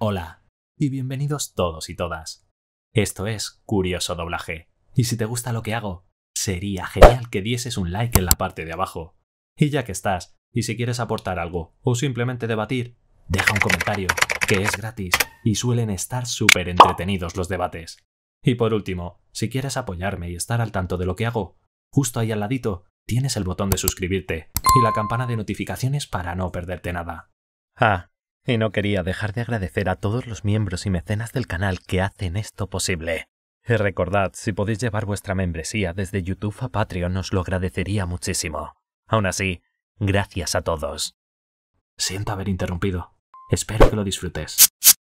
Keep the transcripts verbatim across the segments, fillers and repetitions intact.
Hola, y bienvenidos todos y todas. Esto es Curioso Doblaje, y si te gusta lo que hago, sería genial que dieses un like en la parte de abajo. Y ya que estás, y si quieres aportar algo, o simplemente debatir, deja un comentario, que es gratis, y suelen estar súper entretenidos los debates. Y por último, si quieres apoyarme y estar al tanto de lo que hago, justo ahí al ladito tienes el botón de suscribirte y la campana de notificaciones para no perderte nada. Ah, y no quería dejar de agradecer a todos los miembros y mecenas del canal que hacen esto posible. Y recordad, si podéis llevar vuestra membresía desde YouTube a Patreon os lo agradecería muchísimo. Aún así, gracias a todos. Siento haber interrumpido. Espero que lo disfrutes.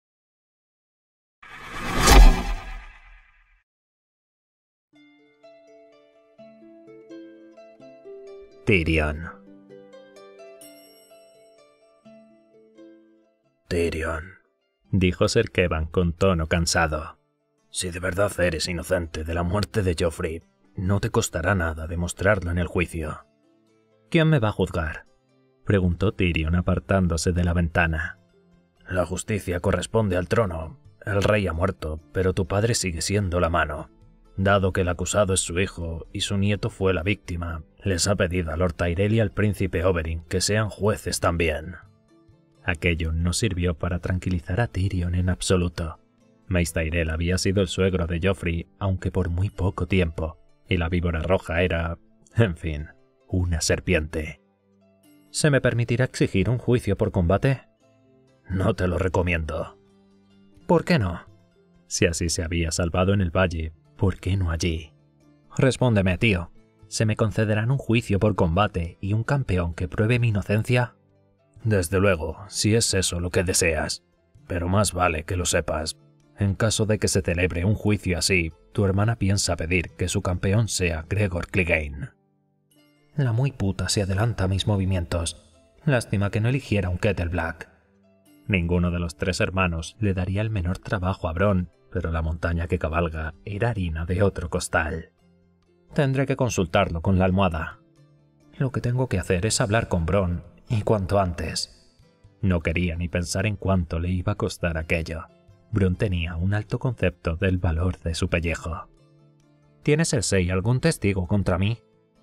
Tyrion. Tyrion, dijo Ser Kevan con tono cansado. Si de verdad eres inocente de la muerte de Joffrey, no te costará nada demostrarlo en el juicio. ¿Quién me va a juzgar?, preguntó Tyrion apartándose de la ventana. La justicia corresponde al trono. El rey ha muerto, pero tu padre sigue siendo la mano. Dado que el acusado es su hijo y su nieto fue la víctima, les ha pedido a Lord Tyrell y al príncipe Oberyn que sean jueces también. Aquello no sirvió para tranquilizar a Tyrion en absoluto. Mace Tyrell había sido el suegro de Joffrey, aunque por muy poco tiempo, y la víbora roja era, en fin, una serpiente. ¿Se me permitirá exigir un juicio por combate? No te lo recomiendo. ¿Por qué no? Si así se había salvado en el valle, ¿por qué no allí? Respóndeme, tío. ¿Se me concederán un juicio por combate y un campeón que pruebe mi inocencia? Desde luego, si es eso lo que deseas. Pero más vale que lo sepas. En caso de que se celebre un juicio así, tu hermana piensa pedir que su campeón sea Gregor Clegane. La muy puta se adelanta a mis movimientos. Lástima que no eligiera un Kettle Black. Ninguno de los tres hermanos le daría el menor trabajo a Bronn, pero la montaña que cabalga era harina de otro costal. Tendré que consultarlo con la almohada. Lo que tengo que hacer es hablar con Bronn, y cuanto antes. No quería ni pensar en cuánto le iba a costar aquello. Bronn tenía un alto concepto del valor de su pellejo. ¿Tienes, Cersei, algún testigo contra mí?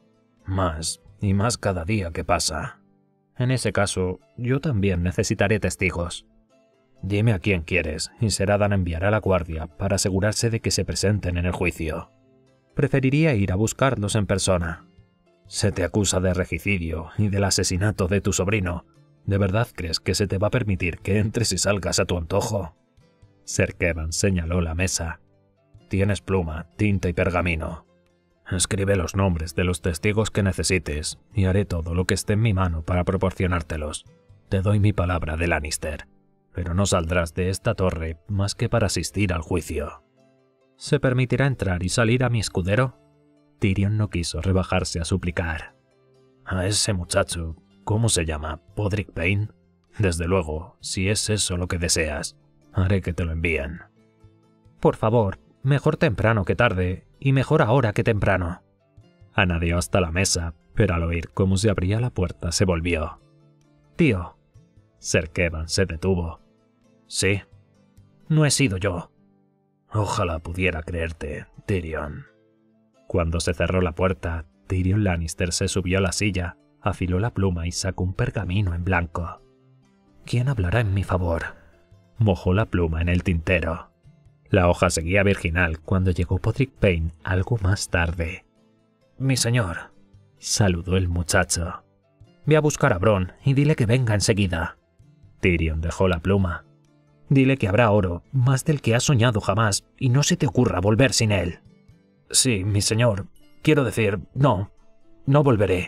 Más, y más cada día que pasa. En ese caso, yo también necesitaré testigos. Dime a quién quieres, y Seradan enviará a la guardia para asegurarse de que se presenten en el juicio. Preferiría ir a buscarlos en persona. Se te acusa de regicidio y del asesinato de tu sobrino. ¿De verdad crees que se te va a permitir que entres y salgas a tu antojo? Ser Kevan señaló la mesa. Tienes pluma, tinta y pergamino. Escribe los nombres de los testigos que necesites y haré todo lo que esté en mi mano para proporcionártelos. Te doy mi palabra de Lannister, pero no saldrás de esta torre más que para asistir al juicio. ¿Se permitirá entrar y salir a mi escudero? Tyrion no quiso rebajarse a suplicar. A ese muchacho, ¿cómo se llama? ¿Podrick Payne? Desde luego, si es eso lo que deseas, haré que te lo envíen. Por favor, mejor temprano que tarde, y mejor ahora que temprano. Anadeó hasta la mesa, pero al oír cómo se abría la puerta se volvió. Tío. Ser Kevan se detuvo. Sí. No he sido yo. Ojalá pudiera creerte, Tyrion. Cuando se cerró la puerta, Tyrion Lannister se subió a la silla, afiló la pluma y sacó un pergamino en blanco. ¿Quién hablará en mi favor? Mojó la pluma en el tintero. La hoja seguía virginal cuando llegó Podrick Payne algo más tarde. «Mi señor», saludó el muchacho. «Ve a buscar a Bronn y dile que venga enseguida». Tyrion dejó la pluma. «Dile que habrá oro, más del que has soñado jamás, y no se te ocurra volver sin él». «Sí, mi señor. Quiero decir, no. No volveré».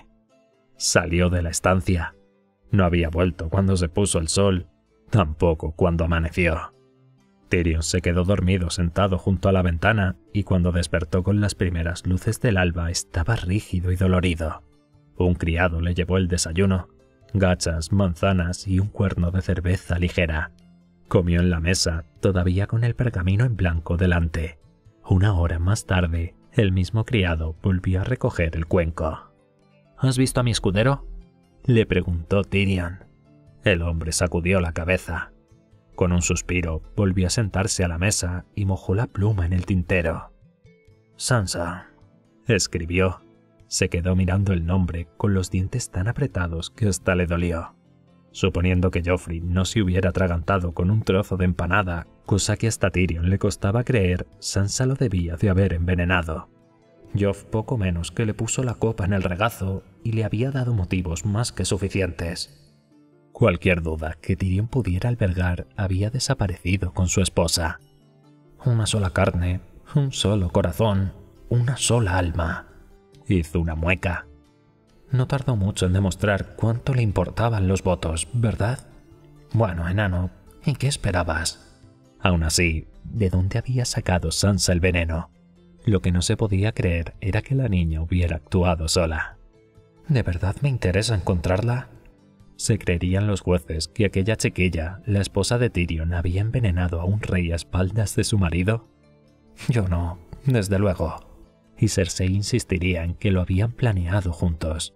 Salió de la estancia. No había vuelto cuando se puso el sol, tampoco cuando amaneció. Tyrion se quedó dormido sentado junto a la ventana y cuando despertó con las primeras luces del alba estaba rígido y dolorido. Un criado le llevó el desayuno, gachas, manzanas y un cuerno de cerveza ligera. Comió en la mesa, todavía con el pergamino en blanco delante. Una hora más tarde, el mismo criado volvió a recoger el cuenco. ¿Has visto a mi escudero?, le preguntó Tyrion. El hombre sacudió la cabeza. Con un suspiro, volvió a sentarse a la mesa y mojó la pluma en el tintero. Sansa, escribió. Se quedó mirando el nombre con los dientes tan apretados que hasta le dolió. Suponiendo que Joffrey no se hubiera atragantado con un trozo de empanada, cosa que hasta Tyrion le costaba creer, Sansa lo debía de haber envenenado. Joff poco menos que le puso la copa en el regazo y le había dado motivos más que suficientes. Cualquier duda que Tyrion pudiera albergar había desaparecido con su esposa. Una sola carne, un solo corazón, una sola alma. Hizo una mueca. No tardó mucho en demostrar cuánto le importaban los votos, ¿verdad? Bueno, enano, ¿y qué esperabas? Aún así, ¿de dónde había sacado Sansa el veneno? Lo que no se podía creer era que la niña hubiera actuado sola. ¿De verdad me interesa encontrarla? ¿Se creerían los jueces que aquella chiquilla, la esposa de Tyrion, había envenenado a un rey a espaldas de su marido? Yo no, desde luego. Y Cersei insistiría en que lo habían planeado juntos.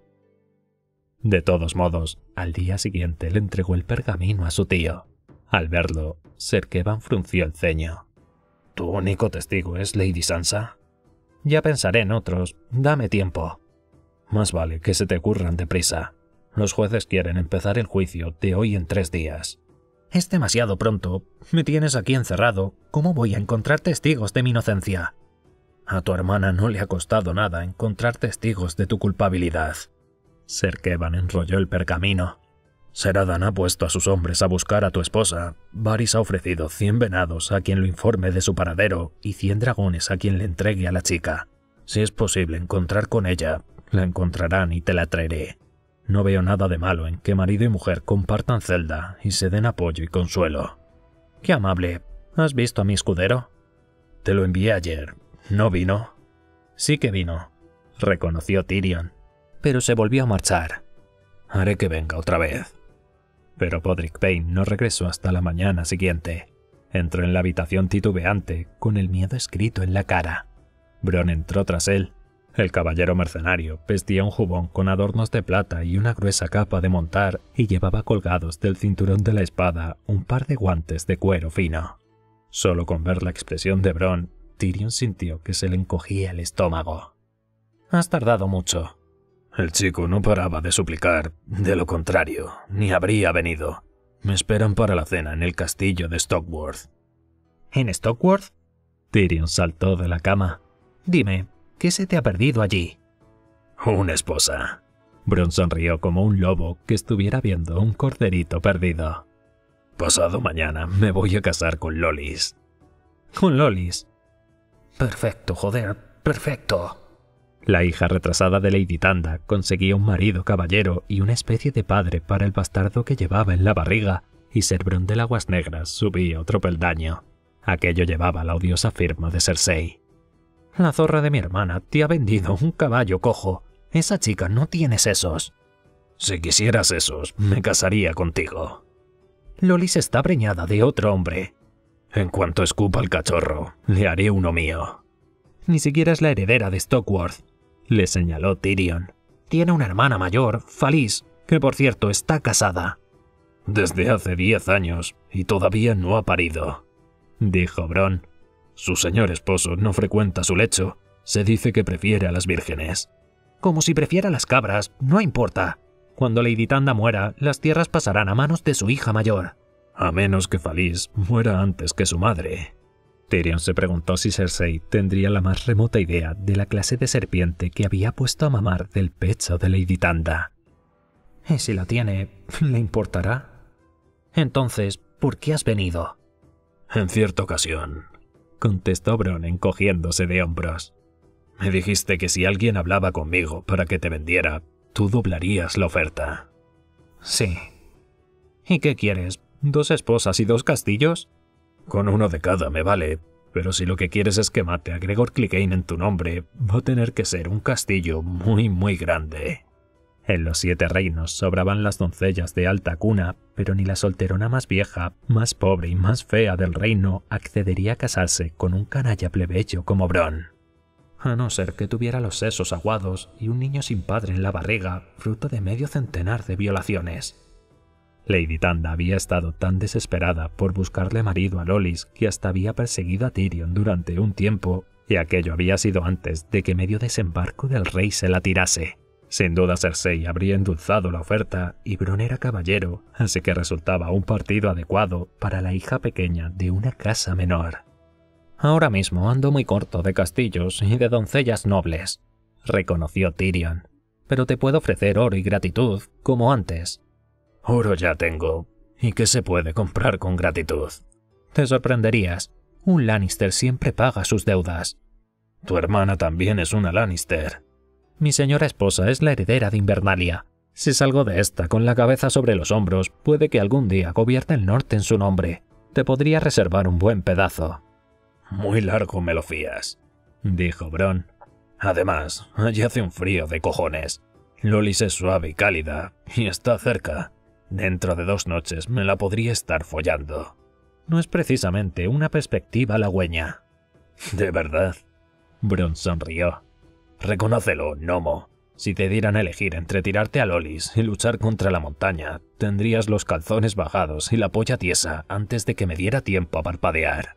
De todos modos, al día siguiente le entregó el pergamino a su tío. Al verlo, Ser Kevan frunció el ceño. ¿Tu único testigo es Lady Sansa? Ya pensaré en otros, dame tiempo. Más vale que se te ocurran deprisa. Los jueces quieren empezar el juicio de hoy en tres días. Es demasiado pronto. Me tienes aquí encerrado. ¿Cómo voy a encontrar testigos de mi inocencia? A tu hermana no le ha costado nada encontrar testigos de tu culpabilidad. Ser Kevan enrolló el pergamino. Seradan ha puesto a sus hombres a buscar a tu esposa. Varys ha ofrecido cien venados a quien lo informe de su paradero y cien dragones a quien le entregue a la chica. Si es posible encontrar con ella, la encontrarán y te la traeré. No veo nada de malo en que marido y mujer compartan celda y se den apoyo y consuelo. ¡Qué amable! ¿Has visto a mi escudero? Te lo envié ayer. ¿No vino? Sí que vino, reconoció Tyrion, pero se volvió a marchar. Haré que venga otra vez. Pero Podrick Payne no regresó hasta la mañana siguiente. Entró en la habitación titubeante, con el miedo escrito en la cara. Bronn entró tras él. El caballero mercenario vestía un jubón con adornos de plata y una gruesa capa de montar y llevaba colgados del cinturón de la espada un par de guantes de cuero fino. Solo con ver la expresión de Bronn, Tyrion sintió que se le encogía el estómago. «Has tardado mucho». El chico no paraba de suplicar, de lo contrario, ni habría venido. Me esperan para la cena en el castillo de Stockworth. ¿En Stockworth? Tyrion saltó de la cama. Dime, ¿qué se te ha perdido allí? Una esposa. Bronn sonrió como un lobo que estuviera viendo un corderito perdido. Pasado mañana me voy a casar con Lolis. ¿Con Lolis? Perfecto, joder, perfecto. La hija retrasada de Lady Tanda conseguía un marido caballero y una especie de padre para el bastardo que llevaba en la barriga, y Ser Bronn del Aguas Negras subía otro peldaño. Aquello llevaba la odiosa firma de Cersei. La zorra de mi hermana te ha vendido un caballo cojo. Esa chica no tiene sesos. Si quisieras sesos, me casaría contigo. Lolis está preñada de otro hombre. En cuanto escupa el cachorro, le haré uno mío. Ni siquiera es la heredera de Stockworth, le señaló Tyrion. Tiene una hermana mayor, Falys, que por cierto está casada. Desde hace diez años y todavía no ha parido, dijo Bronn. Su señor esposo no frecuenta su lecho. Se dice que prefiere a las vírgenes. Como si prefiera las cabras, no importa. Cuando Lady Tanda muera, las tierras pasarán a manos de su hija mayor. A menos que Falys muera antes que su madre. Tyrion se preguntó si Cersei tendría la más remota idea de la clase de serpiente que había puesto a mamar del pecho de Lady Tanda. ¿Y si la tiene, le importará? Entonces, ¿por qué has venido? En cierta ocasión, contestó Bronn encogiéndose de hombros. Me dijiste que si alguien hablaba conmigo para que te vendiera, tú doblarías la oferta. Sí. ¿Y qué quieres? ¿Dos esposas y dos castillos? Con uno de cada me vale, pero si lo que quieres es que mate a Gregor Clegane en tu nombre, va a tener que ser un castillo muy muy grande. En los siete reinos sobraban las doncellas de alta cuna, pero ni la solterona más vieja, más pobre y más fea del reino accedería a casarse con un canalla plebeyo como Bronn. A no ser que tuviera los sesos aguados y un niño sin padre en la barriga, fruto de medio centenar de violaciones. Lady Tanda había estado tan desesperada por buscarle marido a Lolis que hasta había perseguido a Tyrion durante un tiempo, y aquello había sido antes de que medio desembarco del rey se la tirase. Sin duda Cersei habría endulzado la oferta y Bronn era caballero, así que resultaba un partido adecuado para la hija pequeña de una casa menor. «Ahora mismo ando muy corto de castillos y de doncellas nobles», reconoció Tyrion, «pero te puedo ofrecer oro y gratitud, como antes». «Oro ya tengo. ¿Y qué se puede comprar con gratitud?» «Te sorprenderías. Un Lannister siempre paga sus deudas». «Tu hermana también es una Lannister». «Mi señora esposa es la heredera de Invernalia. Si salgo de esta con la cabeza sobre los hombros, puede que algún día gobierne el norte en su nombre. Te podría reservar un buen pedazo». «Muy largo me lo fías», dijo Bronn. «Además, allí hace un frío de cojones. Lolis es suave y cálida, y está cerca. Dentro de dos noches me la podría estar follando». «No es precisamente una perspectiva halagüeña». «¿De verdad?» Bronn sonrió. «Reconócelo, gnomo. Si te dieran a elegir entre tirarte a Lolis y luchar contra la montaña, tendrías los calzones bajados y la polla tiesa antes de que me diera tiempo a parpadear».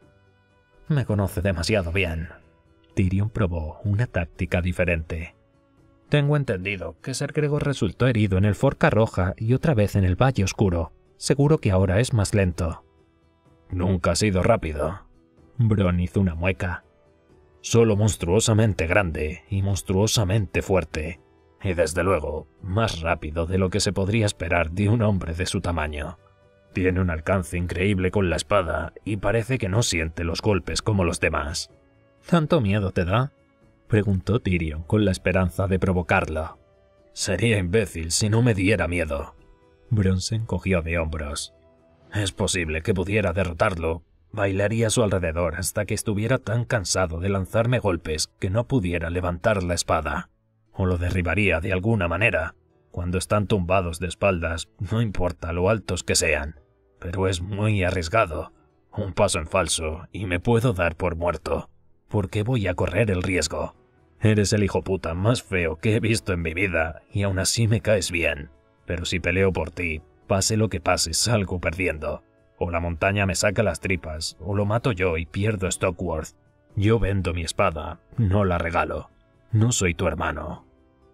«Me conoce demasiado bien». Tyrion probó una táctica diferente. «Tengo entendido que Ser Gregor resultó herido en el Forca Roja y otra vez en el Valle Oscuro. Seguro que ahora es más lento». «Nunca ha sido rápido». Bronn hizo una mueca. «Solo monstruosamente grande y monstruosamente fuerte. Y desde luego, más rápido de lo que se podría esperar de un hombre de su tamaño. Tiene un alcance increíble con la espada y parece que no siente los golpes como los demás». «¿Tanto miedo te da?», preguntó Tyrion con la esperanza de provocarlo. «Sería imbécil si no me diera miedo». Bronn se encogió de hombros. «Es posible que pudiera derrotarlo. Bailaría a su alrededor hasta que estuviera tan cansado de lanzarme golpes que no pudiera levantar la espada. O lo derribaría de alguna manera. Cuando están tumbados de espaldas, no importa lo altos que sean. Pero es muy arriesgado. Un paso en falso y me puedo dar por muerto. ¿Por qué voy a correr el riesgo? Eres el hijo puta más feo que he visto en mi vida y aún así me caes bien. Pero si peleo por ti, pase lo que pase, salgo perdiendo. O la montaña me saca las tripas, o lo mato yo y pierdo Stockworth. Yo vendo mi espada, no la regalo. No soy tu hermano».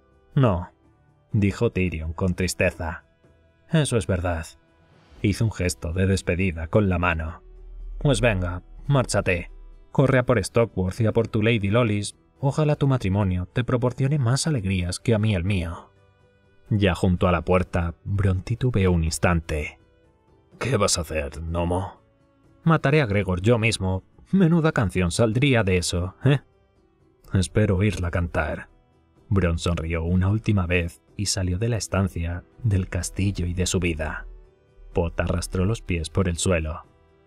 «No», dijo Tyrion con tristeza. «Eso es verdad». Hizo un gesto de despedida con la mano. «Pues venga, márchate. Corre a por Stockworth y a por tu Lady Lolis. Ojalá tu matrimonio te proporcione más alegrías que a mí el mío». Ya junto a la puerta, Bronn titubeó un instante. «¿Qué vas a hacer, gnomo?» «Mataré a Gregor yo mismo. Menuda canción saldría de eso, ¿eh?» «Espero oírla cantar». Bronn sonrió una última vez y salió de la estancia, del castillo y de su vida. Pot arrastró los pies por el suelo.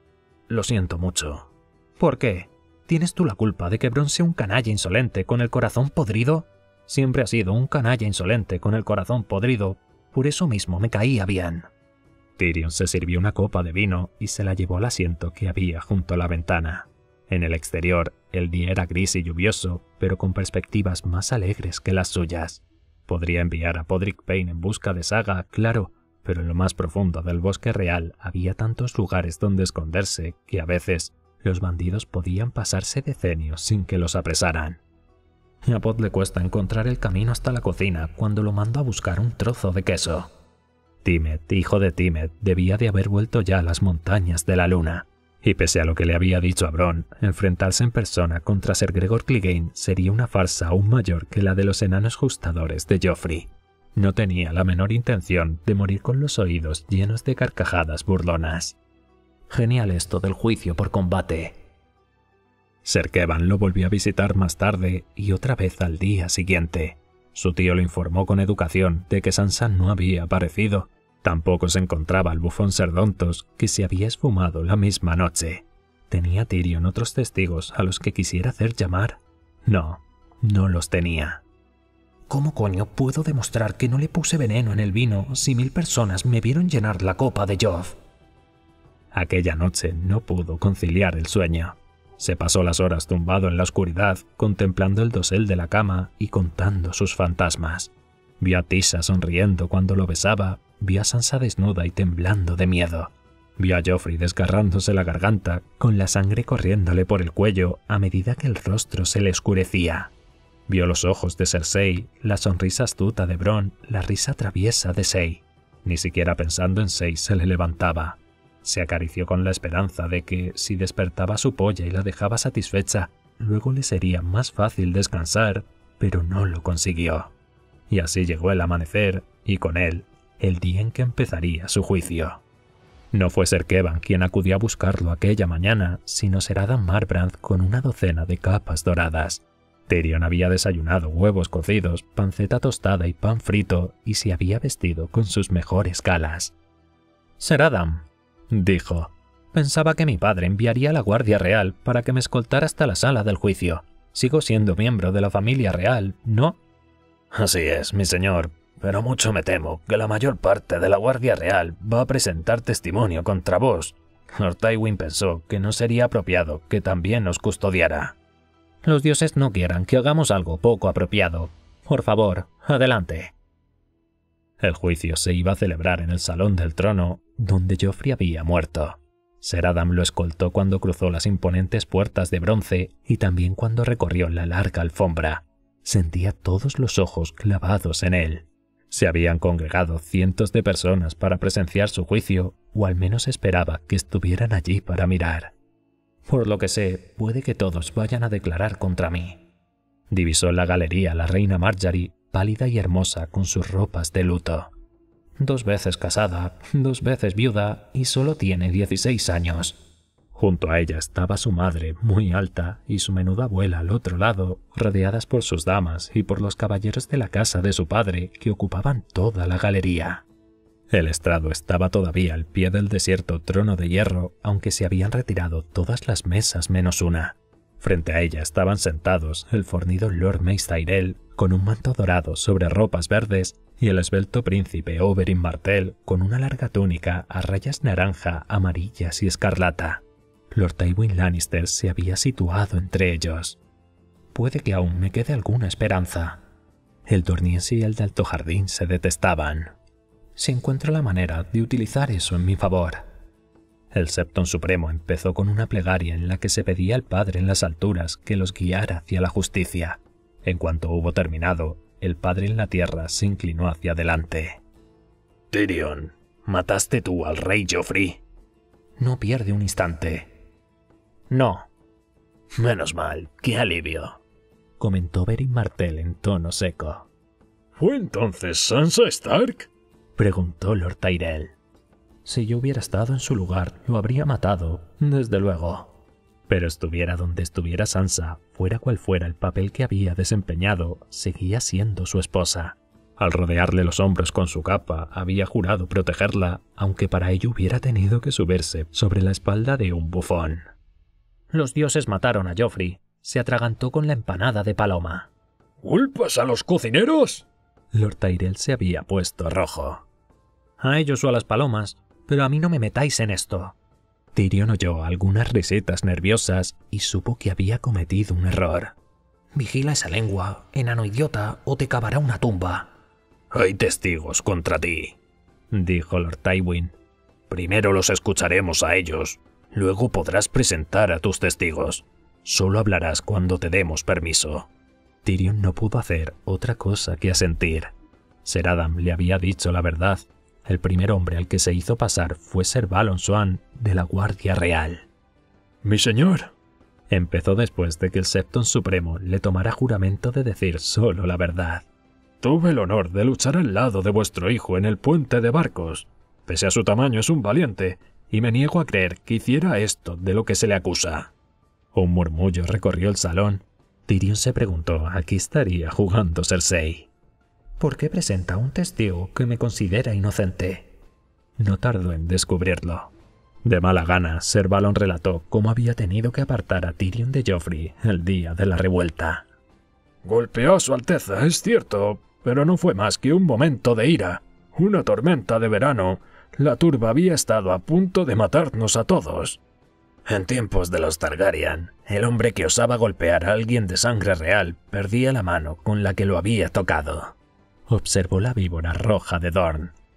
«Lo siento mucho». «¿Por qué? ¿Tienes tú la culpa de que Bronn sea un canalla insolente con el corazón podrido? Siempre ha sido un canalla insolente con el corazón podrido. Por eso mismo me caía bien». Tyrion se sirvió una copa de vino y se la llevó al asiento que había junto a la ventana. En el exterior, el día era gris y lluvioso, pero con perspectivas más alegres que las suyas. Podría enviar a Podrick Payne en busca de Saga, claro, pero en lo más profundo del bosque real había tantos lugares donde esconderse que a veces los bandidos podían pasarse decenios sin que los apresaran. A Pod le cuesta encontrar el camino hasta la cocina cuando lo mando a buscar un trozo de queso. Timet, hijo de Timet, debía de haber vuelto ya a las montañas de la luna. Y pese a lo que le había dicho a Bronn, enfrentarse en persona contra Ser Gregor Clegane sería una farsa aún mayor que la de los enanos justadores de Joffrey. No tenía la menor intención de morir con los oídos llenos de carcajadas burlonas. Genial esto del juicio por combate. Ser Kevan lo volvió a visitar más tarde y otra vez al día siguiente. Su tío lo informó con educación de que Sansa no había aparecido. Tampoco se encontraba el bufón Serdontos, que se había esfumado la misma noche. ¿Tenía Tyrion otros testigos a los que quisiera hacer llamar? No, no los tenía. ¿Cómo coño puedo demostrar que no le puse veneno en el vino si mil personas me vieron llenar la copa de Joff? Aquella noche no pudo conciliar el sueño. Se pasó las horas tumbado en la oscuridad, contemplando el dosel de la cama y contando sus fantasmas. Vio a Tisha sonriendo cuando lo besaba, vio a Sansa desnuda y temblando de miedo. Vio a Joffrey desgarrándose la garganta, con la sangre corriéndole por el cuello a medida que el rostro se le oscurecía. Vio los ojos de Cersei, la sonrisa astuta de Bronn, la risa traviesa de Shay. Ni siquiera pensando en Shay se le levantaba. Se acarició con la esperanza de que, si despertaba a su polla y la dejaba satisfecha, luego le sería más fácil descansar, pero no lo consiguió. Y así llegó el amanecer, y con él, el día en que empezaría su juicio. No fue Ser Kevan quien acudió a buscarlo aquella mañana, sino Ser Adam Marbrand con una docena de capas doradas. Tyrion había desayunado huevos cocidos, panceta tostada y pan frito, y se había vestido con sus mejores galas. «Ser Adam», dijo, «pensaba que mi padre enviaría a la Guardia Real para que me escoltara hasta la sala del juicio. Sigo siendo miembro de la familia real, ¿no?» «Así es, mi señor, pero mucho me temo que la mayor parte de la Guardia Real va a presentar testimonio contra vos. Lord Tywin pensó que no sería apropiado que también nos custodiara». «Los dioses no quieran que hagamos algo poco apropiado. Por favor, adelante». El juicio se iba a celebrar en el Salón del Trono, donde Joffrey había muerto. Ser Adam lo escoltó cuando cruzó las imponentes puertas de bronce y también cuando recorrió la larga alfombra. Sentía todos los ojos clavados en él. Se habían congregado cientos de personas para presenciar su juicio, o al menos esperaba que estuvieran allí para mirar. «Por lo que sé, puede que todos vayan a declarar contra mí». Divisó en la galería a la reina Margaery, pálida y hermosa con sus ropas de luto. Dos veces casada, dos veces viuda y solo tiene dieciséis años. Junto a ella estaba su madre, muy alta, y su menuda abuela al otro lado, rodeadas por sus damas y por los caballeros de la casa de su padre que ocupaban toda la galería. El estrado estaba todavía al pie del desierto trono de hierro, aunque se habían retirado todas las mesas menos una. Frente a ella estaban sentados el fornido Lord Mace Tyrell con un manto dorado sobre ropas verdes y el esbelto príncipe Oberyn Martell con una larga túnica a rayas naranja, amarillas y escarlata. Lord Tywin Lannister se había situado entre ellos. Puede que aún me quede alguna esperanza. El Dorniense y el de Alto Jardín se detestaban. Si encuentro la manera de utilizar eso en mi favor. El Septon Supremo empezó con una plegaria en la que se pedía al Padre en las alturas que los guiara hacia la justicia. En cuanto hubo terminado, el Padre en la tierra se inclinó hacia adelante. «Tyrion, ¿mataste tú al rey Joffrey?» No pierde un instante. «No». «Menos mal, qué alivio», comentó Oberyn Martell en tono seco. «¿Fue entonces Sansa Stark?», preguntó Lord Tyrell. «Si yo hubiera estado en su lugar, lo habría matado, desde luego». Pero estuviera donde estuviera Sansa, fuera cual fuera el papel que había desempeñado, seguía siendo su esposa. Al rodearle los hombros con su capa, había jurado protegerla, aunque para ello hubiera tenido que subirse sobre la espalda de un bufón. «Los dioses mataron a Joffrey», se atragantó con la empanada de paloma. «¿Culpas a los cocineros?». Lord Tyrell se había puesto rojo. «A ellos o a las palomas, pero a mí no me metáis en esto». Tyrion oyó algunas risetas nerviosas y supo que había cometido un error. «Vigila esa lengua, enano idiota, o te cavará una tumba». «Hay testigos contra ti», dijo Lord Tywin. «Primero los escucharemos a ellos, luego podrás presentar a tus testigos. Solo hablarás cuando te demos permiso». Tyrion no pudo hacer otra cosa que asentir. Ser Adam le había dicho la verdad. El primer hombre al que se hizo pasar fue Ser Balon Swan, de la Guardia Real. «Mi señor», empezó después de que el Septon Supremo le tomara juramento de decir solo la verdad. «Tuve el honor de luchar al lado de vuestro hijo en el puente de barcos. Pese a su tamaño es un valiente, y me niego a creer que hiciera esto de lo que se le acusa». Un murmullo recorrió el salón. Tyrion se preguntó a qué estaría jugando Cersei. «¿Por qué presenta un testigo que me considera inocente?» No tardó en descubrirlo. De mala gana, Ser Balon relató cómo había tenido que apartar a Tyrion de Joffrey el día de la revuelta. «Golpeó a su Alteza, es cierto, pero no fue más que un momento de ira. Una tormenta de verano. La turba había estado a punto de matarnos a todos». «En tiempos de los Targaryen, el hombre que osaba golpear a alguien de sangre real perdía la mano con la que lo había tocado», observó la víbora roja de Dorne.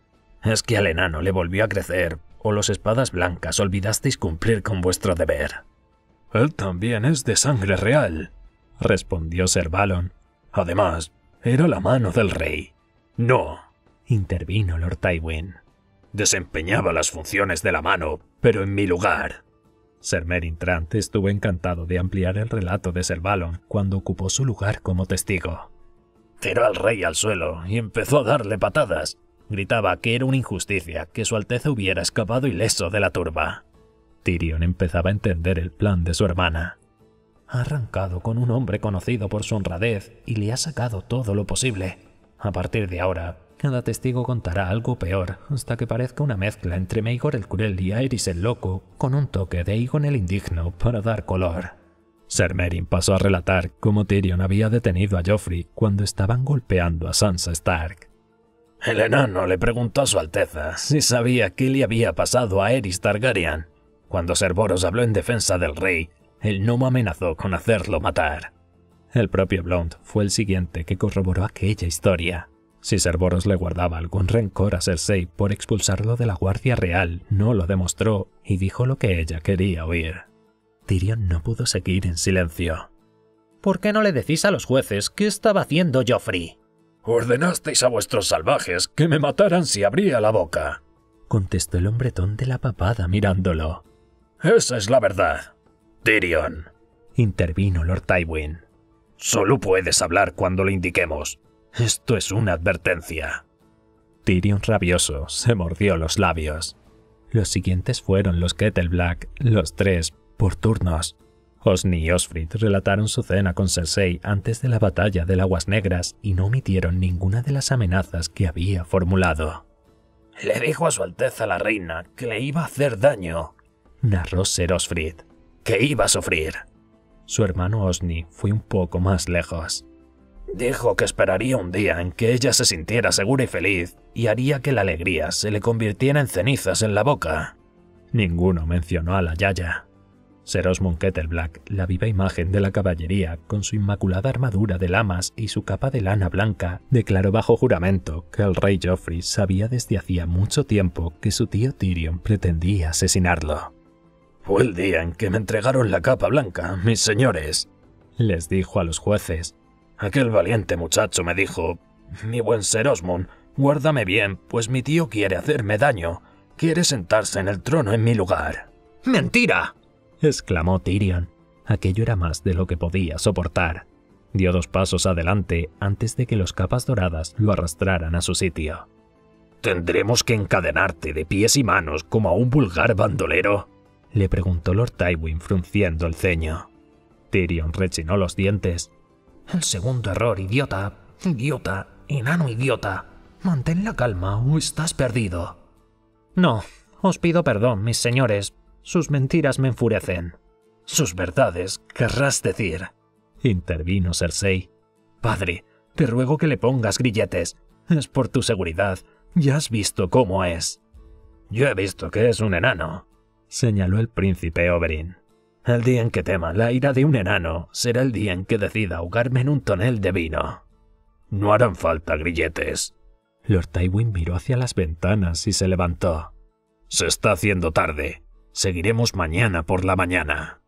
¿Es que al enano le volvió a crecer, o los espadas blancas olvidasteis cumplir con vuestro deber? Él también es de sangre real, respondió Ser Balon. Además, era la mano del rey. No, intervino Lord Tywin. Desempeñaba las funciones de la mano, pero en mi lugar. Ser Meryn Trant estuvo encantado de ampliar el relato de Ser Balon cuando ocupó su lugar como testigo. Tiró al rey al suelo y empezó a darle patadas. Gritaba que era una injusticia que su Alteza hubiera escapado ileso de la turba. Tyrion empezaba a entender el plan de su hermana. Ha arrancado con un hombre conocido por su honradez y le ha sacado todo lo posible. A partir de ahora, cada testigo contará algo peor, hasta que parezca una mezcla entre Maegor el Cruel y Aerys el Loco, con un toque de Aegon el Indigno para dar color. Ser Meryn pasó a relatar cómo Tyrion había detenido a Joffrey cuando estaban golpeando a Sansa Stark. El enano le preguntó a su Alteza si sabía qué le había pasado a Aerys Targaryen. Cuando Ser Boros habló en defensa del rey, el gnomo amenazó con hacerlo matar. El propio Blount fue el siguiente que corroboró aquella historia. Si Ser Boros le guardaba algún rencor a Cersei por expulsarlo de la Guardia Real, no lo demostró y dijo lo que ella quería oír. Tyrion no pudo seguir en silencio. ¿Por qué no le decís a los jueces qué estaba haciendo Joffrey? Ordenasteis a vuestros salvajes que me mataran si abría la boca, contestó el hombretón de la papada mirándolo. Esa es la verdad. Tyrion, intervino Lord Tywin. Solo puedes hablar cuando lo indiquemos. Esto es una advertencia. Tyrion rabioso se mordió los labios. Los siguientes fueron los Kettleblack, los tres, por turnos. Osney y Osfryd relataron su cena con Cersei antes de la batalla de Aguas Negras y no omitieron ninguna de las amenazas que había formulado. Le dijo a su Alteza la Reina que le iba a hacer daño, narró Ser Osfryd, que iba a sufrir. Su hermano Osney fue un poco más lejos. Dijo que esperaría un día en que ella se sintiera segura y feliz y haría que la alegría se le convirtiera en cenizas en la boca. Ninguno mencionó a la Yaya. Ser Osmond Kettleblack, la viva imagen de la caballería, con su inmaculada armadura de lamas y su capa de lana blanca, declaró bajo juramento que el rey Joffrey sabía desde hacía mucho tiempo que su tío Tyrion pretendía asesinarlo. «Fue el día en que me entregaron la capa blanca, mis señores», les dijo a los jueces. «Aquel valiente muchacho me dijo, mi buen Ser Osmond, guárdame bien, pues mi tío quiere hacerme daño, quiere sentarse en el trono en mi lugar». «¡Mentira!», exclamó Tyrion. Aquello era más de lo que podía soportar. Dio dos pasos adelante antes de que los capas doradas lo arrastraran a su sitio. «¿Tendremos que encadenarte de pies y manos como a un vulgar bandolero?», le preguntó Lord Tywin frunciendo el ceño. Tyrion rechinó los dientes. «El segundo error, idiota, idiota, enano idiota. Mantén la calma o estás perdido». «No, os pido perdón, mis señores. Sus mentiras me enfurecen». «Sus verdades, querrás decir», intervino Cersei. «Padre, te ruego que le pongas grilletes. Es por tu seguridad. Ya has visto cómo es». «Yo he visto que es un enano», señaló el príncipe Oberyn. «El día en que tema la ira de un enano será el día en que decida ahogarme en un tonel de vino». «No harán falta grilletes». Lord Tywin miró hacia las ventanas y se levantó. «Se está haciendo tarde. Seguiremos mañana por la mañana».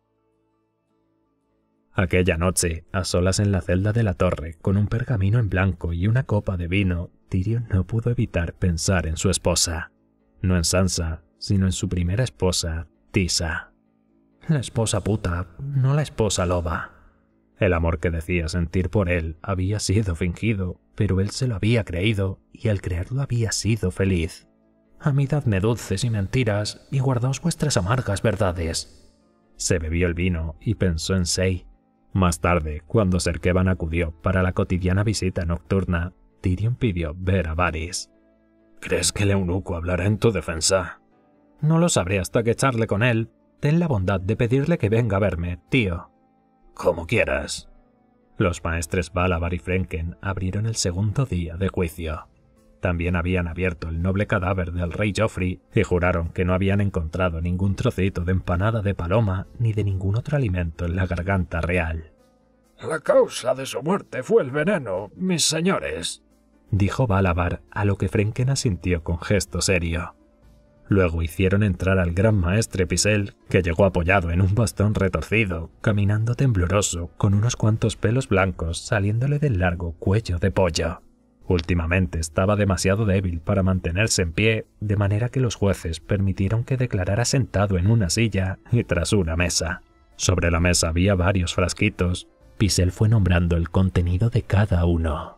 Aquella noche, a solas en la celda de la torre, con un pergamino en blanco y una copa de vino, Tyrion no pudo evitar pensar en su esposa. No en Sansa, sino en su primera esposa, Tisa. La esposa puta, no la esposa loba. El amor que decía sentir por él había sido fingido, pero él se lo había creído y al creerlo había sido feliz. A mí dadme dulces y mentiras y guardaos vuestras amargas verdades. Se bebió el vino y pensó en Shay. Más tarde, cuando Ser Kevan acudió para la cotidiana visita nocturna, Tyrion pidió ver a Varys. «¿Crees que el eunuco hablará en tu defensa?» «No lo sabré hasta que charle con él. Ten la bondad de pedirle que venga a verme, tío». «Como quieras». Los maestres Valabar y Frenken abrieron el segundo día de juicio. También habían abierto el noble cadáver del rey Joffrey y juraron que no habían encontrado ningún trocito de empanada de paloma ni de ningún otro alimento en la garganta real. «La causa de su muerte fue el veneno, mis señores», dijo Valabar, a lo que Frenken asintió con gesto serio. Luego hicieron entrar al gran maestre Pycelle, que llegó apoyado en un bastón retorcido, caminando tembloroso, con unos cuantos pelos blancos saliéndole del largo cuello de pollo. Últimamente estaba demasiado débil para mantenerse en pie, de manera que los jueces permitieron que declarara sentado en una silla y tras una mesa. Sobre la mesa había varios frasquitos. Pycelle fue nombrando el contenido de cada uno.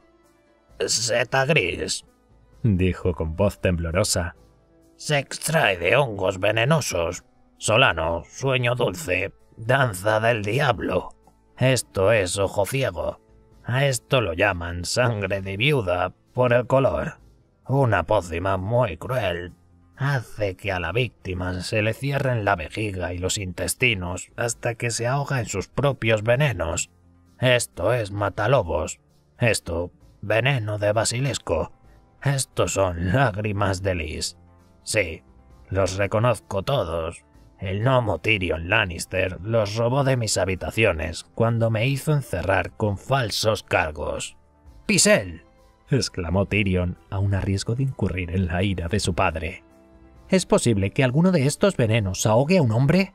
«Seta gris», dijo con voz temblorosa. «Se extrae de hongos venenosos. Solano, sueño dulce, danza del diablo. Esto es ojo ciego. A esto lo llaman sangre de viuda por el color. Una pócima muy cruel. Hace que a la víctima se le cierren la vejiga y los intestinos hasta que se ahoga en sus propios venenos. Esto es matalobos. Esto, veneno de basilisco. Estos son lágrimas de lis. Sí, los reconozco todos. El gnomo Tyrion Lannister los robó de mis habitaciones cuando me hizo encerrar con falsos cargos». «¡Pycelle!», exclamó Tyrion, aun a riesgo de incurrir en la ira de su padre. «¿Es posible que alguno de estos venenos ahogue a un hombre?»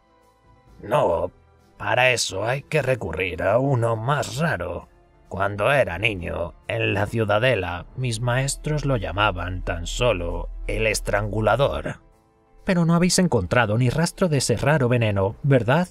«No, para eso hay que recurrir a uno más raro. Cuando era niño, en la Ciudadela, mis maestros lo llamaban tan solo el estrangulador». «Pero no habéis encontrado ni rastro de ese raro veneno, ¿verdad?»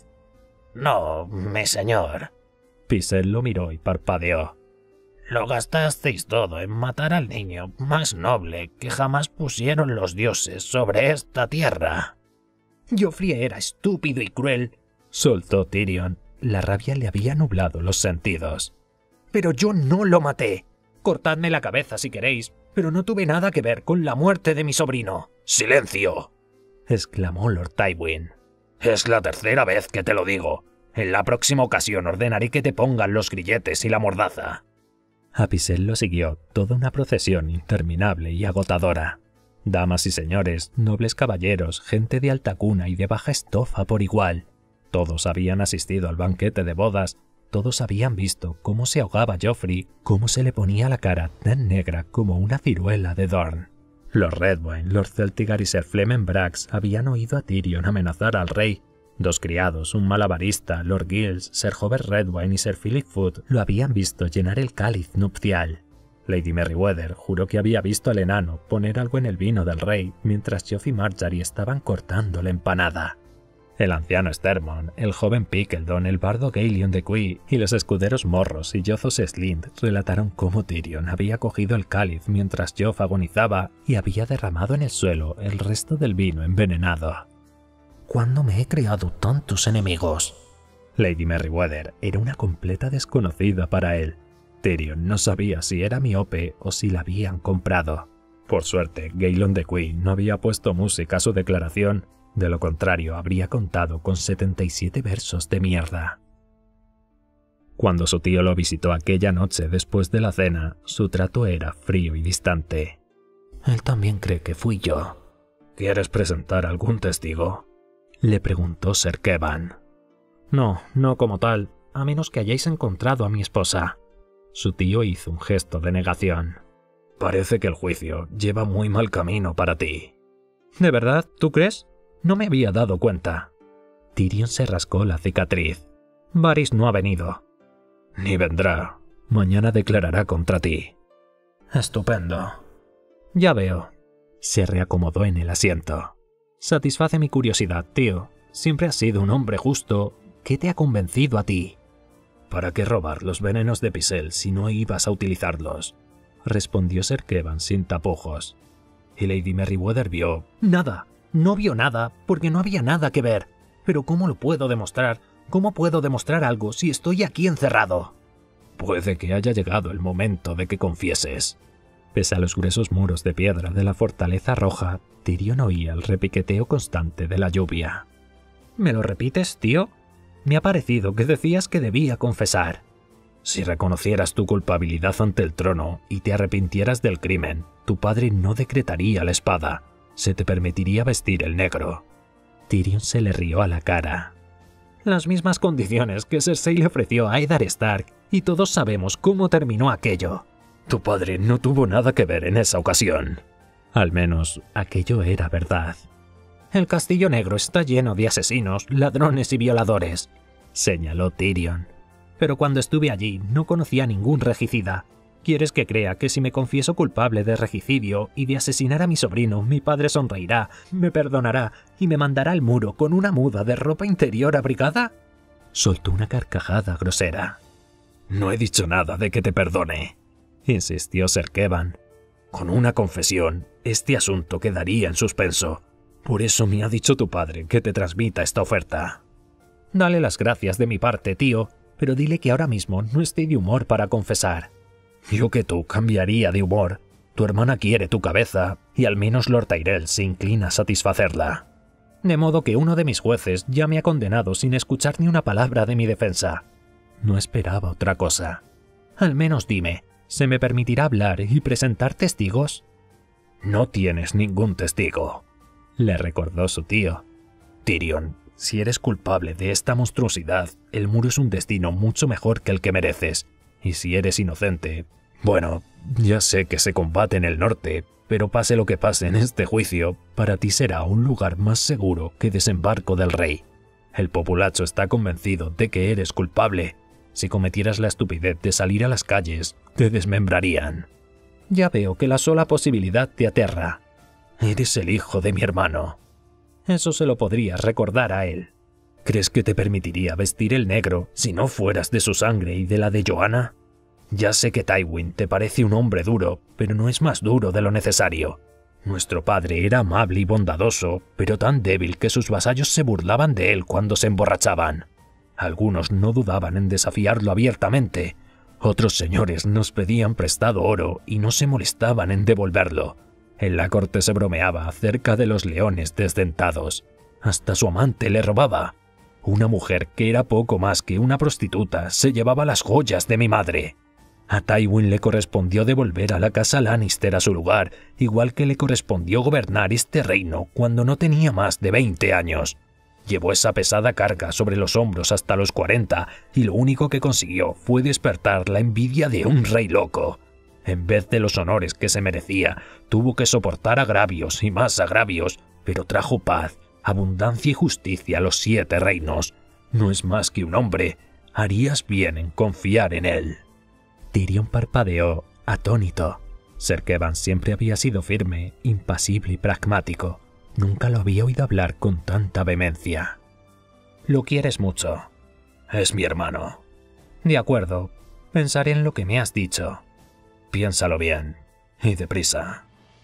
«No, mi señor». Pycelle lo miró y parpadeó. «Lo gastasteis todo en matar al niño más noble que jamás pusieron los dioses sobre esta tierra». «Joffrey era estúpido y cruel», soltó Tyrion. La rabia le había nublado los sentidos. «Pero yo no lo maté. Cortadme la cabeza si queréis, pero no tuve nada que ver con la muerte de mi sobrino». «¡Silencio!», exclamó Lord Tywin. «Es la tercera vez que te lo digo. En la próxima ocasión ordenaré que te pongan los grilletes y la mordaza». A Pycelle lo siguió toda una procesión interminable y agotadora. Damas y señores, nobles caballeros, gente de alta cuna y de baja estofa por igual. Todos habían asistido al banquete de bodas, todos habían visto cómo se ahogaba Joffrey, cómo se le ponía la cara tan negra como una ciruela de Dorne. Lord Redwine, Lord Celtigar y Ser Fleming Brax habían oído a Tyrion amenazar al rey. Dos criados, un malabarista, Lord Giles, Ser Hobert Redwine y Ser Philip Foot lo habían visto llenar el cáliz nupcial. Lady Merryweather juró que había visto al enano poner algo en el vino del rey mientras Geoff y Margaery estaban cortando la empanada. El anciano Stermon, el joven Pickledon, el bardo Galeon de Quee y los escuderos Morros y Yothos Slint relataron cómo Tyrion había cogido el cáliz mientras Geoff agonizaba y había derramado en el suelo el resto del vino envenenado. «¿Cuándo me he creado tantos enemigos?». Lady Merryweather era una completa desconocida para él. Tyrion no sabía si era miope o si la habían comprado. Por suerte, Galeon de Quee no había puesto música a su declaración. De lo contrario, habría contado con setenta y siete versos de mierda. Cuando su tío lo visitó aquella noche después de la cena, su trato era frío y distante. «Él también cree que fui yo». «¿Quieres presentar algún testigo?», le preguntó Ser Kevan. «No, no como tal, a menos que hayáis encontrado a mi esposa». Su tío hizo un gesto de negación. «Parece que el juicio lleva muy mal camino para ti». «¿De verdad? ¿Tú crees? No me había dado cuenta». Tyrion se rascó la cicatriz. «Varys no ha venido». «Ni vendrá. Mañana declarará contra ti». «Estupendo». «Ya veo». Se reacomodó en el asiento. «Satisface mi curiosidad, tío. Siempre has sido un hombre justo. ¿Qué te ha convencido a ti?» «¿Para qué robar los venenos de Pycelle si no ibas a utilizarlos?», respondió Ser Kevan sin tapujos. «Y Lady Merryweather vio...». «Nada. No vio nada, porque no había nada que ver. Pero ¿cómo lo puedo demostrar? ¿Cómo puedo demostrar algo si estoy aquí encerrado?» «Puede que haya llegado el momento de que confieses». Pese a los gruesos muros de piedra de la fortaleza roja, Tyrion oía el repiqueteo constante de la lluvia. «¿Me lo repites, tío? Me ha parecido que decías que debía confesar». «Si reconocieras tu culpabilidad ante el trono y te arrepintieras del crimen, tu padre no decretaría la espada. Se te permitiría vestir el negro». Tyrion se le rió a la cara. «Las mismas condiciones que Cersei le ofreció a Eddard Stark, y todos sabemos cómo terminó aquello». Tu padre no tuvo nada que ver en esa ocasión. Al menos aquello era verdad. El Castillo Negro está lleno de asesinos, ladrones y violadores, señaló Tyrion. Pero cuando estuve allí no conocía a ningún regicida. ¿Quieres que crea que si me confieso culpable de regicidio y de asesinar a mi sobrino, mi padre sonreirá, me perdonará y me mandará al muro con una muda de ropa interior abrigada? Soltó una carcajada grosera. No he dicho nada de que te perdone, insistió Ser Kevan. Con una confesión, este asunto quedaría en suspenso. Por eso me ha dicho tu padre que te transmita esta oferta. Dale las gracias de mi parte, tío, pero dile que ahora mismo no estoy de humor para confesar. Yo que tú cambiaría de humor. Tu hermana quiere tu cabeza y al menos Lord Tyrell se inclina a satisfacerla. De modo que uno de mis jueces ya me ha condenado sin escuchar ni una palabra de mi defensa. No esperaba otra cosa. Al menos dime, ¿se me permitirá hablar y presentar testigos? No tienes ningún testigo, le recordó su tío. Tyrion, si eres culpable de esta monstruosidad, el muro es un destino mucho mejor que el que mereces. Y si eres inocente, bueno, ya sé que se combate en el norte, pero pase lo que pase en este juicio, para ti será un lugar más seguro que Desembarco del Rey. El populacho está convencido de que eres culpable. Si cometieras la estupidez de salir a las calles, te desmembrarían. Ya veo que la sola posibilidad te aterra. Eres el hijo de mi hermano. Eso se lo podrías recordar a él. ¿Crees que te permitiría vestir el negro si no fueras de su sangre y de la de Joanna? Ya sé que Tywin te parece un hombre duro, pero no es más duro de lo necesario. Nuestro padre era amable y bondadoso, pero tan débil que sus vasallos se burlaban de él cuando se emborrachaban. Algunos no dudaban en desafiarlo abiertamente. Otros señores nos pedían prestado oro y no se molestaban en devolverlo. En la corte se bromeaba acerca de los leones desdentados. Hasta su amante le robaba. Una mujer que era poco más que una prostituta se llevaba las joyas de mi madre. A Tywin le correspondió devolver a la casa Lannister a su lugar, igual que le correspondió gobernar este reino cuando no tenía más de veinte años. Llevó esa pesada carga sobre los hombros hasta los cuarenta y lo único que consiguió fue despertar la envidia de un rey loco. En vez de los honores que se merecía, tuvo que soportar agravios y más agravios, pero trajo paz, abundancia y justicia a los siete reinos. No es más que un hombre. Harías bien en confiar en él. Tyrion parpadeó, atónito. Ser Kevan siempre había sido firme, impasible y pragmático. Nunca lo había oído hablar con tanta vehemencia. Lo quieres mucho. Es mi hermano. De acuerdo. Pensaré en lo que me has dicho. Piénsalo bien. Y deprisa.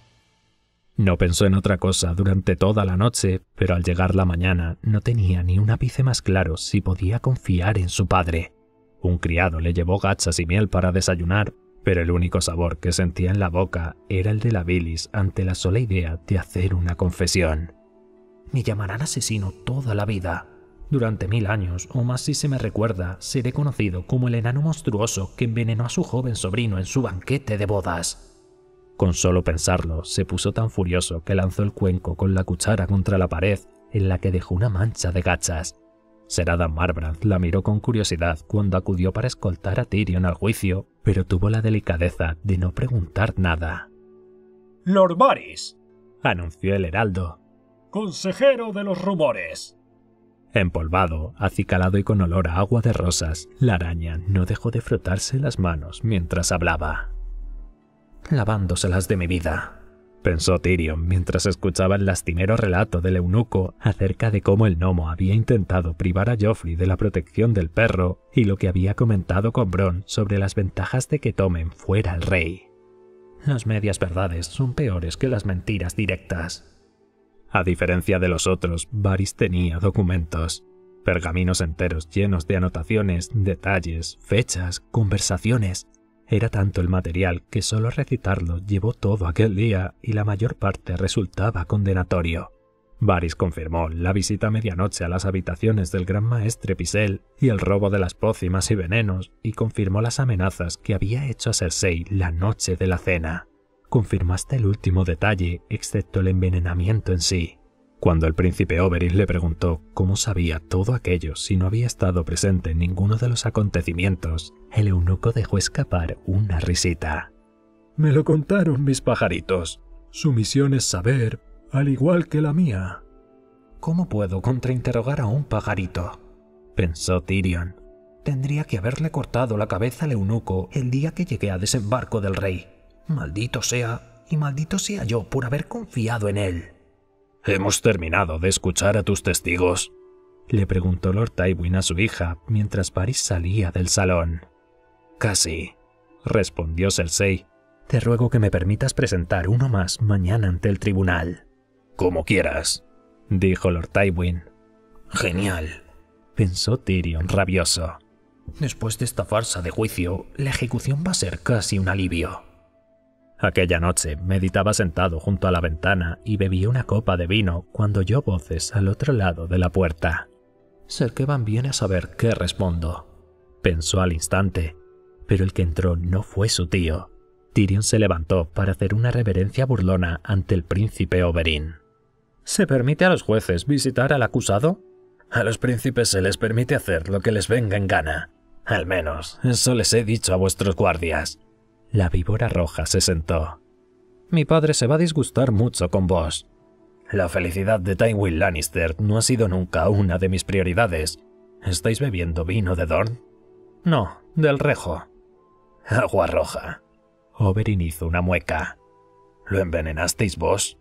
No pensó en otra cosa durante toda la noche, pero al llegar la mañana no tenía ni un ápice más claro si podía confiar en su padre. Un criado le llevó gachas y miel para desayunar, pero el único sabor que sentía en la boca era el de la bilis ante la sola idea de hacer una confesión. Me llamarán asesino toda la vida. Durante mil años, o más si se me recuerda, seré conocido como el enano monstruoso que envenenó a su joven sobrino en su banquete de bodas. Con solo pensarlo, se puso tan furioso que lanzó el cuenco con la cuchara contra la pared, en la que dejó una mancha de gachas. Ser Adam Marbrand la miró con curiosidad cuando acudió para escoltar a Tyrion al juicio, pero tuvo la delicadeza de no preguntar nada. «Lord Varys», anunció el heraldo, «consejero de los rumores». Empolvado, acicalado y con olor a agua de rosas, la araña no dejó de frotarse las manos mientras hablaba. «Lavándoselas de mi vida», pensó Tyrion mientras escuchaba el lastimero relato del eunuco acerca de cómo el gnomo había intentado privar a Joffrey de la protección del perro y lo que había comentado con Bronn sobre las ventajas de que Tommen fuera el rey. Las medias verdades son peores que las mentiras directas. A diferencia de los otros, Varys tenía documentos, pergaminos enteros llenos de anotaciones, detalles, fechas, conversaciones. Era tanto el material que solo recitarlo llevó todo aquel día y la mayor parte resultaba condenatorio. Varys confirmó la visita a medianoche a las habitaciones del gran maestre Pycelle y el robo de las pócimas y venenos, y confirmó las amenazas que había hecho a Cersei la noche de la cena. Confirmó hasta el último detalle, excepto el envenenamiento en sí. Cuando el príncipe Oberyn le preguntó cómo sabía todo aquello si no había estado presente en ninguno de los acontecimientos, el eunuco dejó escapar una risita. Me lo contaron mis pajaritos. Su misión es saber, al igual que la mía. ¿Cómo puedo contrainterrogar a un pajarito?, pensó Tyrion. Tendría que haberle cortado la cabeza al eunuco el día que llegué a desembarco del rey. Maldito sea, y maldito sea yo por haber confiado en él. ¿Hemos terminado de escuchar a tus testigos?, le preguntó Lord Tywin a su hija mientras Varys salía del salón. Casi, respondió Cersei. Te ruego que me permitas presentar uno más mañana ante el tribunal. Como quieras, dijo Lord Tywin. Genial, pensó Tyrion rabioso. Después de esta farsa de juicio, la ejecución va a ser casi un alivio. Aquella noche meditaba sentado junto a la ventana y bebía una copa de vino cuando oyó voces al otro lado de la puerta. Ser Kevan viene a saber qué respondo, pensó al instante, pero el que entró no fue su tío. Tyrion se levantó para hacer una reverencia burlona ante el príncipe Oberyn. ¿Se permite a los jueces visitar al acusado? A los príncipes se les permite hacer lo que les venga en gana. Al menos, eso les he dicho a vuestros guardias. La víbora roja se sentó. Mi padre se va a disgustar mucho con vos. La felicidad de Tywin Lannister no ha sido nunca una de mis prioridades. ¿Estáis bebiendo vino de Dorne? No, del Rejo. Agua roja. Oberyn hizo una mueca. ¿Lo envenenasteis vos?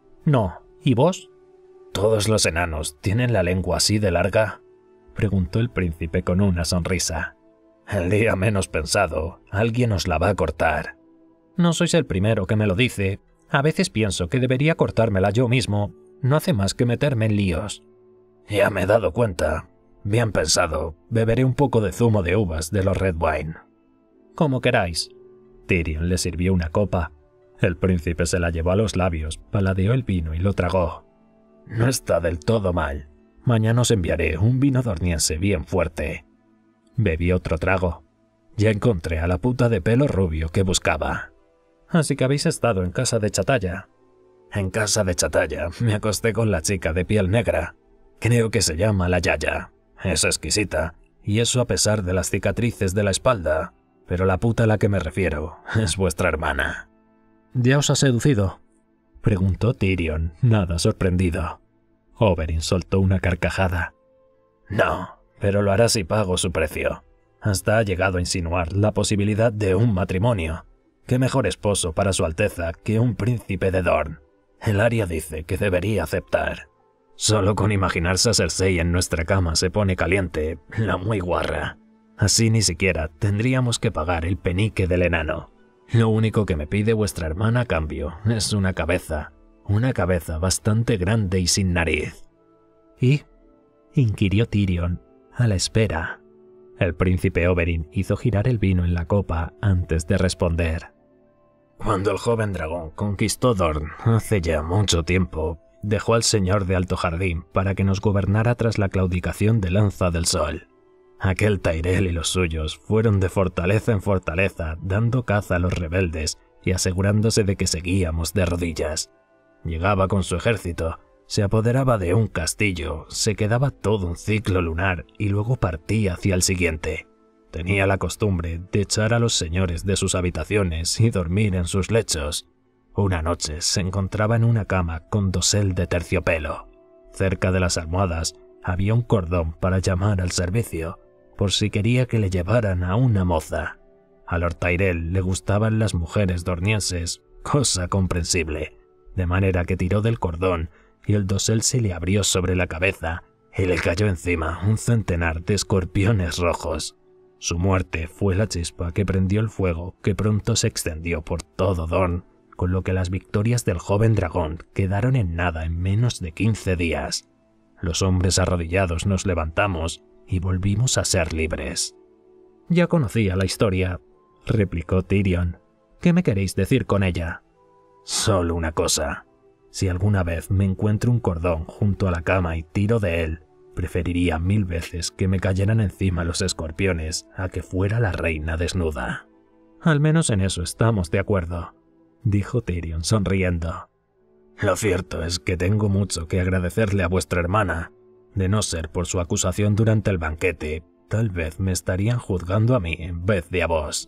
No. ¿Y vos? ¿Todos los enanos tienen la lengua así de larga?, preguntó el príncipe con una sonrisa. El día menos pensado, alguien os la va a cortar. No sois el primero que me lo dice. A veces pienso que debería cortármela yo mismo. No hace más que meterme en líos. Ya me he dado cuenta. Bien pensado. Beberé un poco de zumo de uvas de los Red Wine. Como queráis. Tyrion le sirvió una copa. El príncipe se la llevó a los labios, paladeó el vino y lo tragó. No está del todo mal. Mañana os enviaré un vino dorniense bien fuerte. Bebí otro trago. Ya encontré a la puta de pelo rubio que buscaba. Así que habéis estado en casa de Chatalla. En casa de Chatalla me acosté con la chica de piel negra. Creo que se llama la Yaya. Es exquisita, y eso a pesar de las cicatrices de la espalda. Pero la puta a la que me refiero es vuestra hermana. ¿Ya os ha seducido?, preguntó Tyrion, nada sorprendido. Oberyn soltó una carcajada. No, pero lo hará si pago su precio. Hasta ha llegado a insinuar la posibilidad de un matrimonio. ¿Qué mejor esposo para su Alteza que un príncipe de Dorne? El Arya dice que debería aceptar. Solo con imaginarse a Cersei en nuestra cama se pone caliente, la muy guarra. Así ni siquiera tendríamos que pagar el penique del enano. Lo único que me pide vuestra hermana a cambio es una cabeza. Una cabeza bastante grande y sin nariz. ¿Y? Inquirió Tyrion, a la espera. El príncipe Oberyn hizo girar el vino en la copa antes de responder. Cuando el joven dragón conquistó Dorne hace ya mucho tiempo, dejó al señor de Alto Jardín para que nos gobernara tras la claudicación de Lanza del Sol. Aquel Tyrell y los suyos fueron de fortaleza en fortaleza, dando caza a los rebeldes y asegurándose de que seguíamos de rodillas. Llegaba con su ejército, se apoderaba de un castillo, se quedaba todo un ciclo lunar y luego partía hacia el siguiente. Tenía la costumbre de echar a los señores de sus habitaciones y dormir en sus lechos. Una noche se encontraba en una cama con dosel de terciopelo. Cerca de las almohadas había un cordón para llamar al servicio, por si quería que le llevaran a una moza. A Lord Tyrell le gustaban las mujeres dornienses, cosa comprensible, de manera que tiró del cordón y el dosel se le abrió sobre la cabeza y le cayó encima un centenar de escorpiones rojos. Su muerte fue la chispa que prendió el fuego que pronto se extendió por todo Dorne, con lo que las victorias del joven dragón quedaron en nada en menos de quince días. Los hombres arrodillados nos levantamos y volvimos a ser libres. Ya conocía la historia, replicó Tyrion. ¿Qué me queréis decir con ella? Solo una cosa. Si alguna vez me encuentro un cordón junto a la cama y tiro de él, preferiría mil veces que me cayeran encima los escorpiones a que fuera la reina desnuda. Al menos en eso estamos de acuerdo, dijo Tyrion sonriendo. Lo cierto es que tengo mucho que agradecerle a vuestra hermana. De no ser por su acusación durante el banquete, tal vez me estarían juzgando a mí en vez de a vos.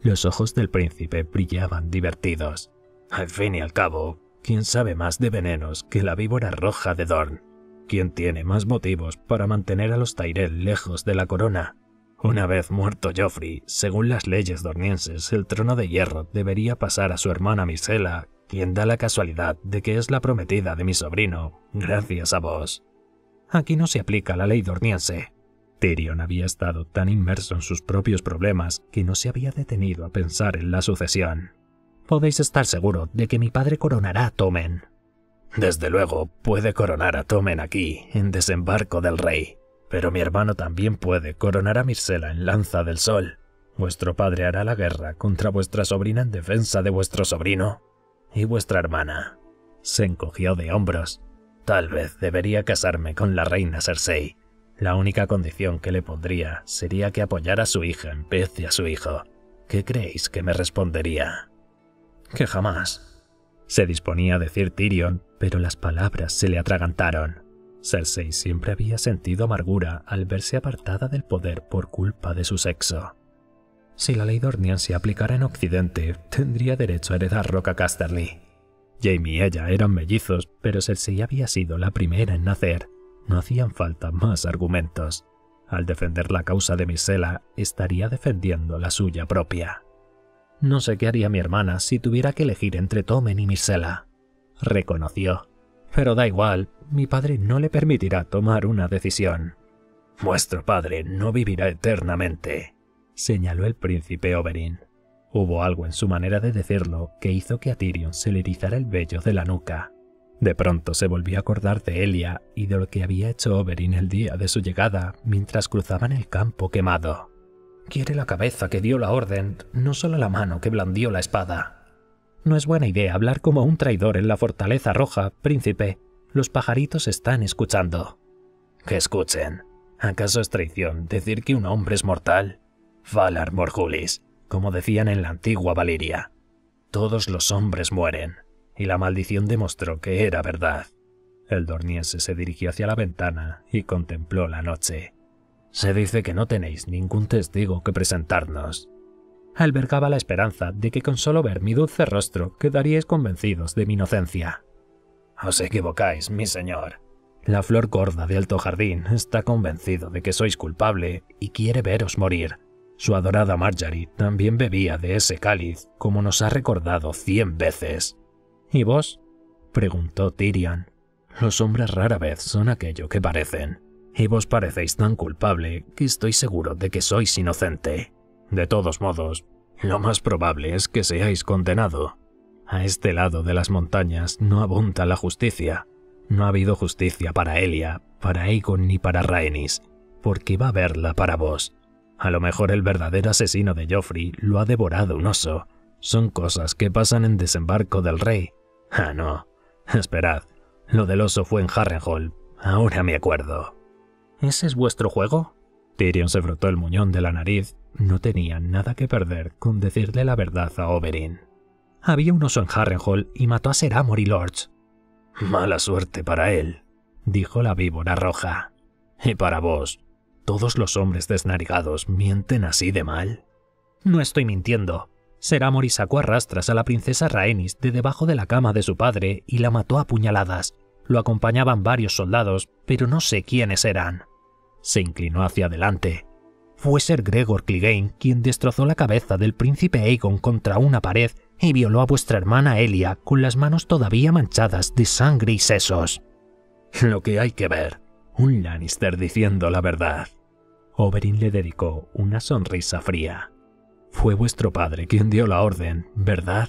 Los ojos del príncipe brillaban divertidos. Al fin y al cabo, ¿quién sabe más de venenos que la víbora roja de Dorne? ¿Quién tiene más motivos para mantener a los Tyrell lejos de la corona? Una vez muerto Joffrey, según las leyes dornienses, el trono de hierro debería pasar a su hermana Myrcella, quien da la casualidad de que es la prometida de mi sobrino, gracias a vos. Aquí no se aplica la ley dorniense. Tyrion había estado tan inmerso en sus propios problemas que no se había detenido a pensar en la sucesión. Podéis estar seguro de que mi padre coronará a Tommen. Desde luego, puede coronar a Tommen aquí, en Desembarco del Rey. Pero mi hermano también puede coronar a Myrcella en Lanza del Sol. Vuestro padre hará la guerra contra vuestra sobrina en defensa de vuestro sobrino. Y vuestra hermana. Se encogió de hombros. Tal vez debería casarme con la reina Cersei. La única condición que le pondría sería que apoyara a su hija en vez de a su hijo. ¿Qué creéis que me respondería? Que jamás. Se disponía a decir Tyrion, pero las palabras se le atragantaron. Cersei siempre había sentido amargura al verse apartada del poder por culpa de su sexo. Si la ley Dornian se aplicara en Occidente, tendría derecho a heredar Roca Casterly. Jaime y ella eran mellizos, pero Cersei había sido la primera en nacer. No hacían falta más argumentos. Al defender la causa de Myrcella, estaría defendiendo la suya propia. No sé qué haría mi hermana si tuviera que elegir entre Tommen y Myrcella, reconoció. Pero da igual, mi padre no le permitirá tomar una decisión. Vuestro padre no vivirá eternamente, señaló el príncipe Oberyn. Hubo algo en su manera de decirlo que hizo que a Tyrion se le erizara el vello de la nuca. De pronto se volvió a acordar de Elia y de lo que había hecho Oberyn el día de su llegada mientras cruzaban el campo quemado. Quiere la cabeza que dio la orden, no solo la mano que blandió la espada. No es buena idea hablar como un traidor en la Fortaleza Roja, príncipe. Los pajaritos están escuchando. Que escuchen. ¿Acaso es traición decir que un hombre es mortal? Valar Morghulis, como decían en la antigua Valiria. Todos los hombres mueren. Y la maldición demostró que era verdad. El dorniense se dirigió hacia la ventana y contempló la noche. Se dice que no tenéis ningún testigo que presentarnos. Albergaba la esperanza de que con solo ver mi dulce rostro quedaríais convencidos de mi inocencia. Os equivocáis, mi señor. La flor gorda de Alto Jardín está convencido de que sois culpable y quiere veros morir. Su adorada Margaery también bebía de ese cáliz, como nos ha recordado cien veces. ¿Y vos? Preguntó Tyrion. Los hombres rara vez son aquello que parecen, y vos parecéis tan culpable que estoy seguro de que sois inocente. De todos modos, lo más probable es que seáis condenado. A este lado de las montañas no abunda la justicia. No ha habido justicia para Elia, para Aegon ni para Rhaenys, porque va a haberla para vos. A lo mejor el verdadero asesino de Joffrey lo ha devorado un oso. Son cosas que pasan en Desembarco del Rey. Ah, no. Esperad. Lo del oso fue en Harrenhal. Ahora me acuerdo. ¿Ese es vuestro juego? Tyrion se frotó el muñón de la nariz. No tenía nada que perder con decirle la verdad a Oberyn. Había un oso en Harrenhal y mató a Ser Amory Lords. Mala suerte para él, dijo la víbora roja. Y para vos, ¿todos los hombres desnarigados mienten así de mal? No estoy mintiendo. Ser Amory sacó a rastras a la princesa Rhaenys de debajo de la cama de su padre y la mató a puñaladas. Lo acompañaban varios soldados, pero no sé quiénes eran. Se inclinó hacia adelante. Fue Ser Gregor Clegane quien destrozó la cabeza del príncipe Aegon contra una pared y violó a vuestra hermana Elia con las manos todavía manchadas de sangre y sesos. Lo que hay que ver. Un Lannister diciendo la verdad. Oberyn le dedicó una sonrisa fría. Fue vuestro padre quien dio la orden, ¿verdad?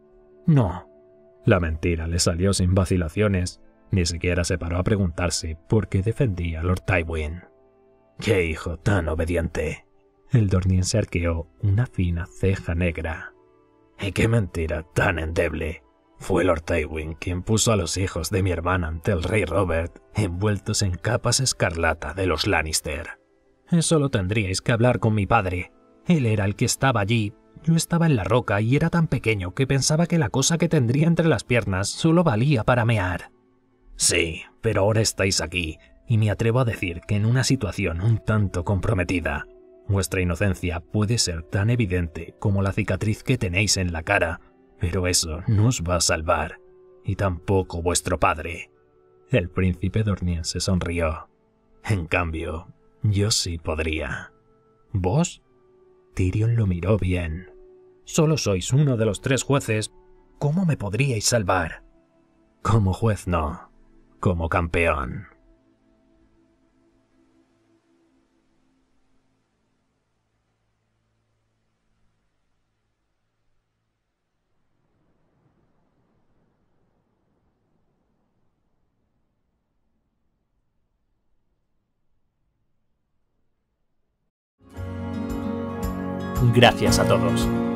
No. La mentira le salió sin vacilaciones. Ni siquiera se paró a preguntarse por qué defendía a Lord Tywin. ¡Qué hijo tan obediente! El dorniense arqueó una fina ceja negra. ¡Y qué mentira tan endeble! Fue Lord Tywin quien puso a los hijos de mi hermana ante el rey Robert, envueltos en capas escarlata de los Lannister. Eso lo tendríais que hablar con mi padre. Él era el que estaba allí. Yo estaba en la roca y era tan pequeño que pensaba que la cosa que tendría entre las piernas solo valía para mear. Sí, pero ahora estáis aquí, y me atrevo a decir que en una situación un tanto comprometida. Vuestra inocencia puede ser tan evidente como la cicatriz que tenéis en la cara, pero eso no os va a salvar, y tampoco vuestro padre. El príncipe dorniense sonrió. En cambio, yo sí podría. ¿Vos? Tyrion lo miró bien. Solo sois uno de los tres jueces. ¿Cómo me podríais salvar? Como juez no, como campeón. Gracias a todos.